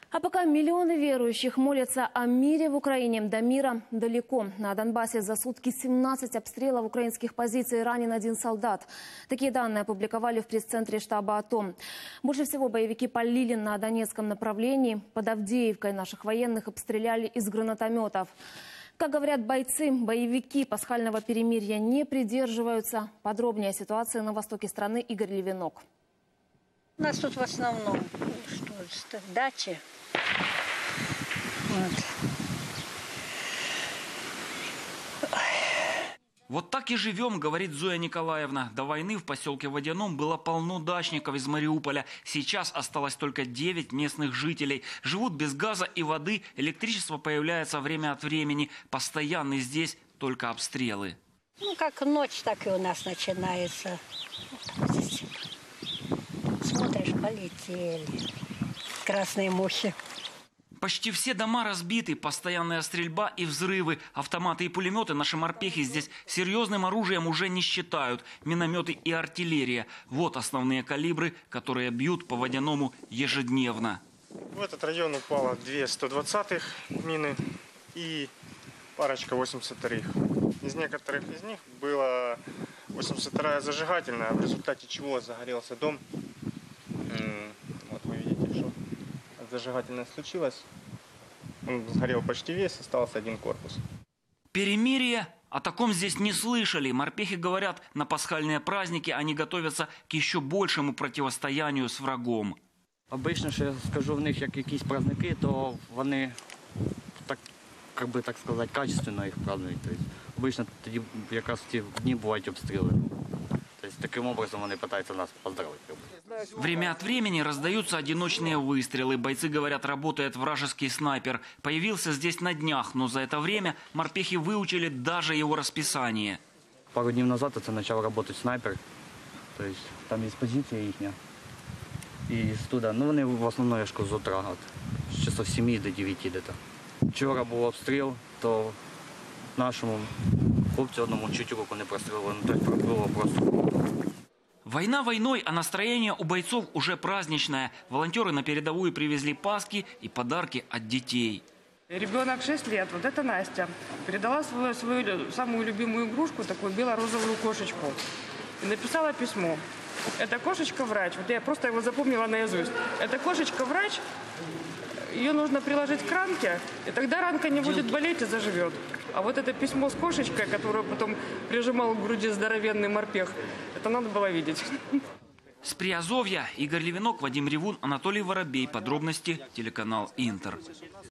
А пока миллионы верующих молятся о мире в Украине, до мира далеко. На Донбассе за сутки 17 обстрелов украинских позиций, ранен 1 солдат. Такие данные опубликовали в пресс-центре штаба АТО. Больше всего боевики полили на Донецком направлении. Под Авдеевкой наших военных обстреляли из гранатометов. Как говорят бойцы, боевики пасхального перемирия не придерживаются. Подробнее о ситуации на востоке страны Игорь Левинок. У нас тут в основном дачи. Вот так и живем, говорит Зоя Николаевна. До войны в поселке Водяном было полно дачников из Мариуполя. Сейчас осталось только 9 местных жителей. Живут без газа и воды, электричество появляется время от времени. Постоянно здесь только обстрелы. Ну, как ночь, так и у нас начинается. Вот здесь. Смотришь, полетели красные мухи. Почти все дома разбиты, постоянная стрельба и взрывы. Автоматы и пулеметы наши морпехи здесь серьезным оружием уже не считают. Минометы и артиллерия. Вот основные калибры, которые бьют по Водяному ежедневно. В этот район упало 2 120-х мины и парочка 82-х. Из некоторых из них была 82-я зажигательная, в результате чего загорелся дом. Вот вы видите, что зажигательное случилось. Он сгорел почти весь, остался 1 корпус. Перемирие? О таком здесь не слышали. Морпехи говорят, на пасхальные праздники они готовятся к еще большему противостоянию с врагом. Обично, що я скажу в них, як якісь праздники, то вони так, як би так сказати, качественно їх празднують. Тобто, обично тоді якраз в ті дні бувають обстріли. Тобто, таким образом вони намагаються нас поздравити. Время от времени раздаются одиночные выстрелы. Бойцы говорят, работает вражеский снайпер. Появился здесь на днях, но за это время морпехи выучили даже его расписание. Пару днів назад це почав працювати снайпер. Тобто, там є позиція їхня. І туди, ну вони в основному, я ж кажу, з утра, з часов 7 до 9 десь. Вчора був обстріл, то нашому хлопцю одному чуть руку не прострілили, ну так пробило просто. Война войной, а настроение у бойцов уже праздничное. Волонтеры на передовую привезли паски и подарки от детей. Ребенок 6 лет, вот это Настя, передала свою самую любимую игрушку, такую бело-розовую кошечку, и написала письмо. Это кошечка-врач, вот я просто его запомнила наизусть. Это кошечка-врач, ее нужно приложить к ранке, и тогда ранка не будет болеть и заживет. А вот это письмо с кошечкой, которое потом прижимал к груди здоровенный морпех, это надо было видеть. С Приазовья Игорь Левинок, Вадим Ревун, Анатолий Воробей. Подробности телеканал Интер.